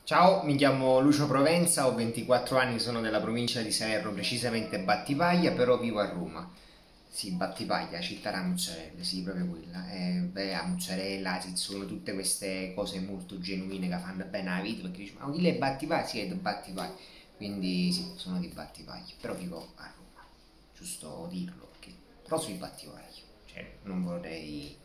Ciao, mi chiamo Lucio Provenza, ho 24 anni, sono della provincia di Salerno, precisamente Battipaglia, però vivo a Roma. Sì, Battipaglia, città a mozzarella, sì, proprio quella. Beh, a mozzarella, sono tutte queste cose molto genuine che fanno bene alla vita, perché dici, ma chi è Battipaglia? Sì, è di Battipaglia. Quindi sì, sono di Battipaglia, però vivo a Roma, giusto dirlo, perché però sono di Battipaglia, cioè non vorrei